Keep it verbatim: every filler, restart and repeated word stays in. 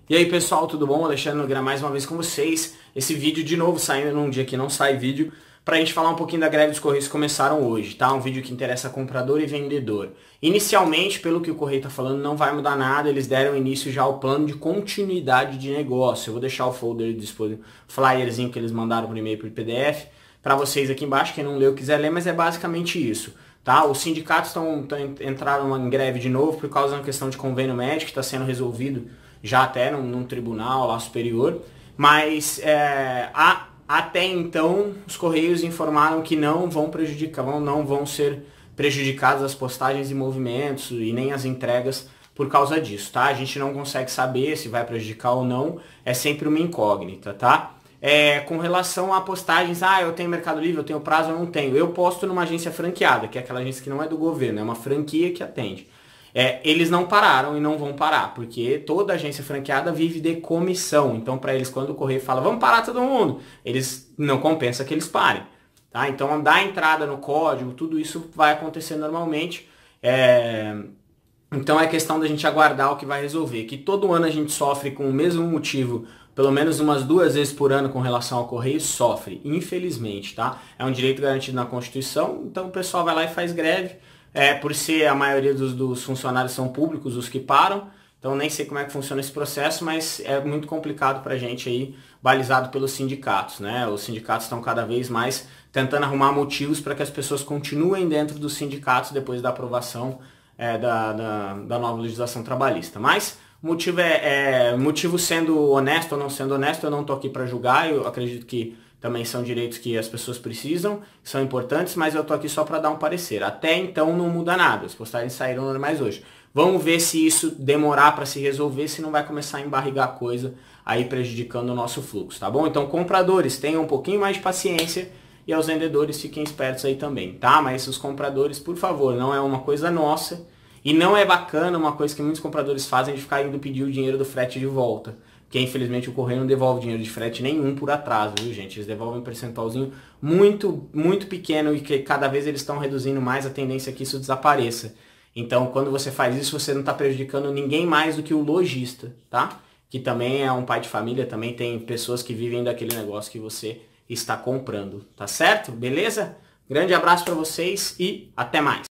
E aí pessoal, tudo bom? Alexandre Nogueira mais uma vez com vocês. Esse vídeo de novo saindo num dia que não sai vídeo, pra gente falar um pouquinho da greve dos Correios que começaram hoje, tá? Um vídeo que interessa comprador e vendedor. Inicialmente, pelo que o Correio tá falando, não vai mudar nada, eles deram início já ao plano de continuidade de negócio. Eu vou deixar o folder disponível, flyerzinho que eles mandaram por e-mail por P D F, pra vocês aqui embaixo, quem não leu quiser ler, mas é basicamente isso. Tá? Os sindicatos estão entraram em greve de novo por causa da questão de convênio médico que está sendo resolvido já até num, num tribunal lá superior, mas é, a, até então os Correios informaram que não vão prejudicar, não, não vão ser prejudicadas as postagens e movimentos e nem as entregas por causa disso, tá? A gente não consegue saber se vai prejudicar ou não, é sempre uma incógnita, tá? É, com relação a postagens, ah, eu tenho Mercado Livre, eu tenho prazo, eu não tenho. Eu posto numa agência franqueada, que é aquela agência que não é do governo, é uma franquia que atende. É, eles não pararam e não vão parar, porque toda agência franqueada vive de comissão. Então, para eles, quando o Correio fala, vamos parar todo mundo, eles não compensa que eles parem. Tá? Então, dar entrada no código, tudo isso vai acontecer normalmente. É... Então, é questão da gente aguardar o que vai resolver. Que todo ano a gente sofre com o mesmo motivo, pelo menos umas duas vezes por ano com relação ao Correio, sofre, infelizmente, tá? É um direito garantido na Constituição, então o pessoal vai lá e faz greve. É, por ser a maioria dos, dos funcionários são públicos, os que param, então nem sei como é que funciona esse processo, mas é muito complicado pra gente aí, balizado pelos sindicatos, né? Os sindicatos estão cada vez mais tentando arrumar motivos para que as pessoas continuem dentro dos sindicatos depois da aprovação é, da, da, da nova legislação trabalhista. Mas o motivo é, é motivo sendo honesto ou não sendo honesto, eu não tô aqui para julgar, eu acredito que também são direitos que as pessoas precisam, são importantes, mas eu tô aqui só para dar um parecer. Até então não muda nada, as postagens saíram normais hoje. Vamos ver se isso demorar para se resolver, se não vai começar a embarrigar a coisa, aí prejudicando o nosso fluxo, tá bom? Então compradores, tenham um pouquinho mais de paciência e aos vendedores fiquem espertos aí também, tá? Mas os compradores, por favor, não é uma coisa nossa e não é bacana uma coisa que muitos compradores fazem de ficar indo pedir o dinheiro do frete de volta. Porque infelizmente o Correio não devolve dinheiro de frete nenhum por atraso, viu gente? Eles devolvem um percentualzinho muito, muito pequeno e que cada vez eles estão reduzindo mais, a tendência é que isso desapareça. Então quando você faz isso, você não está prejudicando ninguém mais do que o lojista, tá? Que também é um pai de família, também tem pessoas que vivem daquele negócio que você está comprando, tá certo? Beleza? Grande abraço para vocês e até mais!